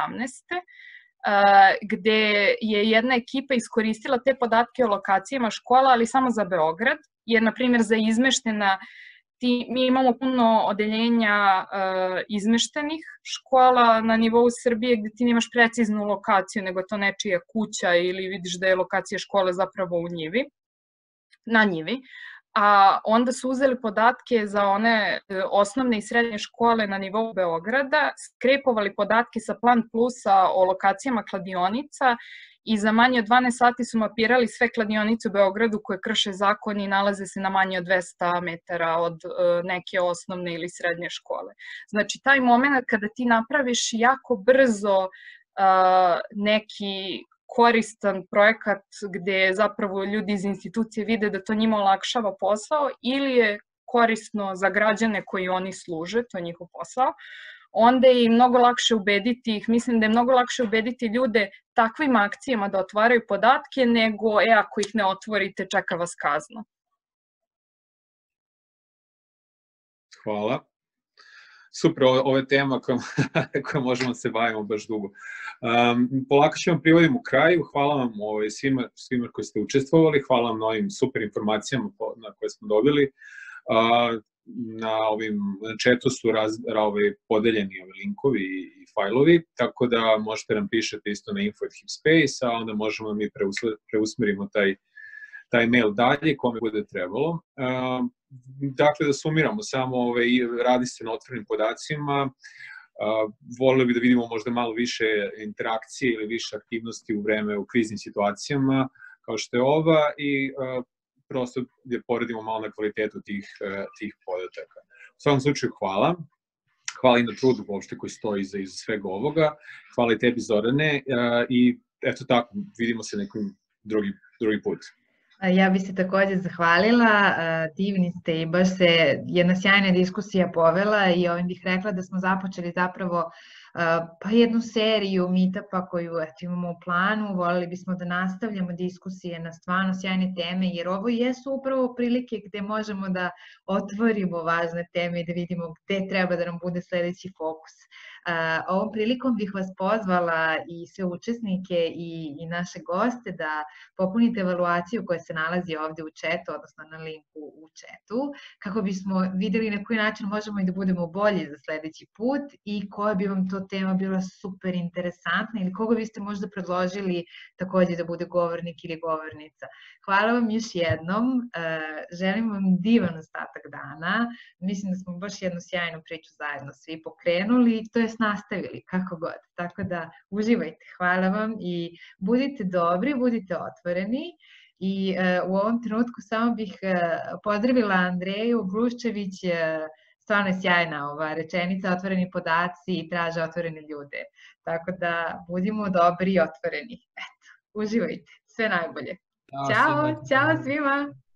Gde je jedna ekipa iskoristila te podatke o lokacijama škola, ali samo za Beograd, jer, na primjer, za izmeštena, mi imamo puno odeljenja izmeštenih škola na nivou Srbije gde ti nemaš preciznu lokaciju, nego je to nečija kuća ili vidiš da je lokacija škole zapravo na njivi. A onda su uzeli podatke za one osnovne i srednje škole na nivou Beograda, skrepovali podatke sa Plan Plusa o lokacijama kladionica i za manje od 12 sati su mapirali sve kladionice u Beogradu koje krše zakon i nalaze se na manje od 200 metara od neke osnovne ili srednje škole. Znači, taj moment kada ti napraviš jako brzo neki koristan projekat gde zapravo ljudi iz institucije vide da to njima olakšava posao ili je korisno za građane koji oni služe, to je njihov posao, onda je i mnogo lakše ubediti ih, mislim da je mnogo lakše ubediti ljude takvim akcijama da otvaraju podatke nego, ako ih ne otvorite, čeka vas kazna. Hvala. Super, ovo je tema koja možemo se bavimo baš dugo. Polako ćemo privodimo kraju. Hvala vam svima koji ste učestvovali. Hvala vam na ovim super informacijama koje smo dobili. Na chatu su podeljeni linkovi i fajlovi, tako da možete nam pišete isto na info@hipspace, a onda možemo mi preusmerimo taj mail dalje kome bude trebalo. Dakle, da sumiramo samo, radi se na otvorenim podacima, voleli bi da vidimo možda malo više interakcije ili više aktivnosti u kriznim situacijama, kao što je ova, i prosto da poredimo malo na kvalitetu tih podataka. U svakom slučaju hvala. Hvala i na trudu uopšte koji stoji iza svega ovoga. Hvala i tebi, Zorane, i eto tako, vidimo se nekom drugi put. Ja bih se također zahvalila, divni ste i baš se jedna sjajna diskusija povela i ovim bih rekla da smo započeli zapravo pa jednu seriju meetupa koju imamo u planu. Voljeli bismo da nastavljamo diskusije na stvarno sjajne teme, jer ovo jesu upravo prilike gde možemo da otvorimo važne teme i da vidimo gde treba da nam bude sledeći fokus. Ovom prilikom bih vas pozvala i sve učesnike i naše goste da popunite evaluaciju koja se nalazi ovde u chatu, odnosno na linku u chatu, kako bismo videli na koji način možemo i da budemo bolji za sledeći put i koja bi vam to tema bila super interesantna ili koga biste možda predložili takođe da bude govornik ili govornica. Hvala vam još jednom, želim vam divan ostatak dana, mislim da smo baš jednu sjajnu priču zajedno svi pokrenuli i to je nastavili kako god, tako da uživajte, hvala vam i budite dobri, budite otvoreni. I u ovom trenutku samo bih pozdravila Andreju Bruščević, stvarno je sjajna ova rečenica, otvoreni podaci traže otvorene ljude. Tako da budimo dobri i otvoreni. Eto, uživajte, sve najbolje. Ćao, ćao svima!